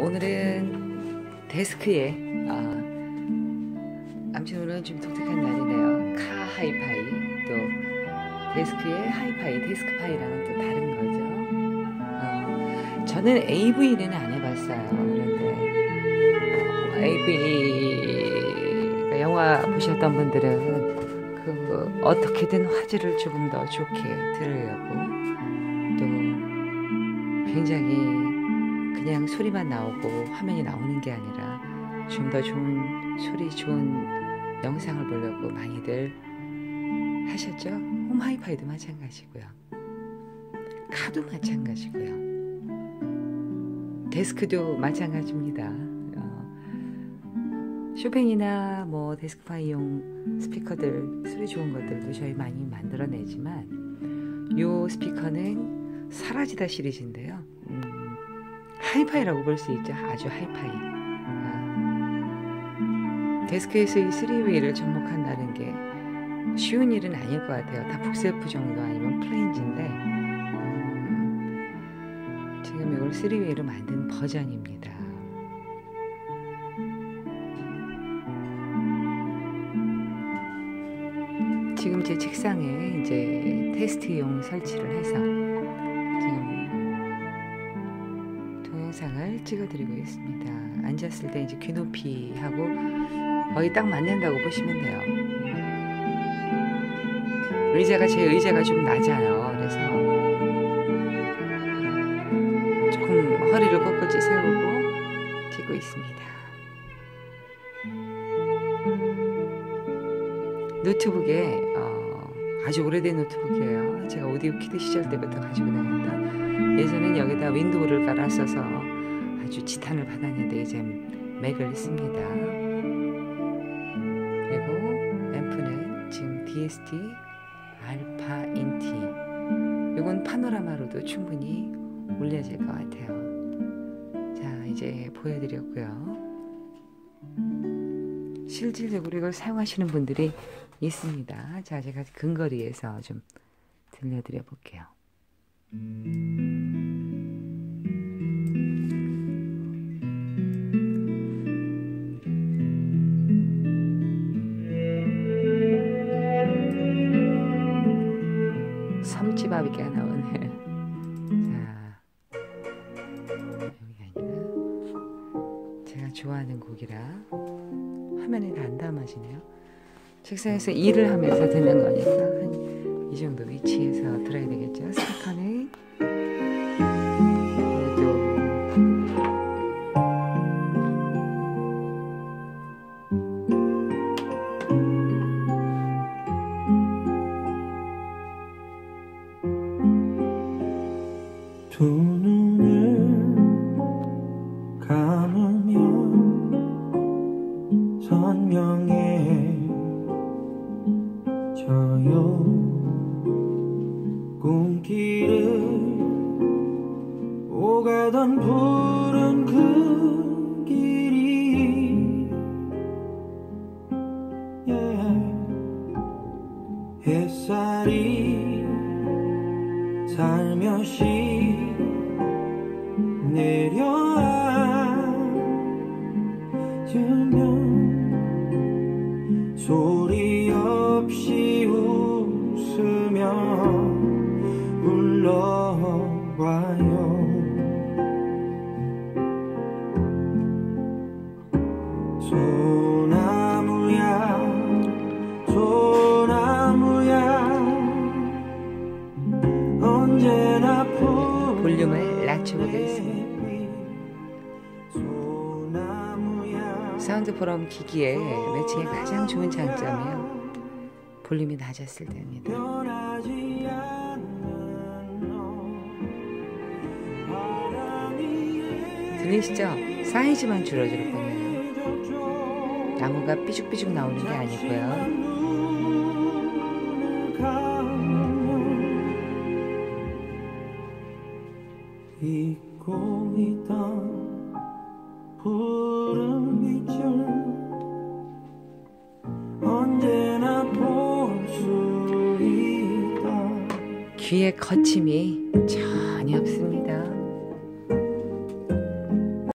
오늘은 데스크에 아무튼 오늘은 좀 독특한 날이네요. 카 하이파이, 또 데스크의 하이파이, 데스크파이랑은 또 다른 거죠. 저는 AV는 안 해봤어요. 그런데 AV 영화 보셨던 분들은 어떻게든 화질을 조금 더 좋게 들으려고, 또 굉장히 그냥 소리만 나오고 화면이 나오는 게 아니라 좀 더 좋은 소리, 좋은 영상을 보려고 많이들 하셨죠? 홈 하이파이도 마찬가지고요. 카도 마찬가지고요. 데스크도 마찬가지입니다. 쇼팽이나 뭐 데스크파이용 스피커들, 소리 좋은 것들도 저희 많이 만들어내지만 요 스피커는 사라지다 시리즈인데요. 하이파이라고 볼 수 있죠. 아주 하이파이. 데스크에서 이 3웨이를 접목한다는 게 쉬운 일은 아닐 것 같아요. 다 북셀프 정도 아니면 플레인지인데 지금 이걸 3웨이로 만든 버전입니다. 지금 제 책상에 이제 테스트용 설치를 해서 지금 동영상을 찍어드리고 있습니다. 앉았을 때 이제 귀 높이하고 거의 딱 맞는다고 보시면 돼요. 제 의자가 좀 낮아요. 그래서 조금 허리를 꼿꼿이 세우고 찍고 있습니다. 노트북에 아주 오래된 노트북이에요. 제가 오디오 키드 시절 때부터 가지고 다녔던, 예전엔 여기다 윈도우를 깔았어서 아주 지탄을 받았는데 이제 맥을 씁니다. 그리고 앰프는 지금 DST 알파 인티, 이건 파노라마로도 충분히 올려질 것 같아요. 자, 이제 보여드렸고요. 실질적으로 이걸 사용하시는 분들이 있습니다. 자, 제가 근거리에서 좀 들려드려 볼게요. 섬지바비가 나오네. 자, 여기가 아니라 제가 좋아하는 곡이라 화면에 다 안 담아지네요. 책상에서 일을 하면서 듣는 거니까 한 이 정도 위치에서 들어야 되겠죠. 스피커는 두 눈을 감으면 선명해져요. 꿈길을 오가던 푸른 그 길이 햇살이 살며시 내려앉으면 소리 없이 웃으며 불러와요. 소나무야 소나무야 언제나 볼륨을 낮춰보겠습니다. 사운드 포럼 기기의 매칭의 가장 좋은 장점이요, 볼륨이 낮았을 때입니다. 들리시죠? 사이즈만 줄어들 뿐이에요. 나무가 삐죽삐죽 나오는 게 아니고요. 잊고 있던 푸른 빛을 언제나 볼 수 있다. 귀에 거침이 전혀 없습니다.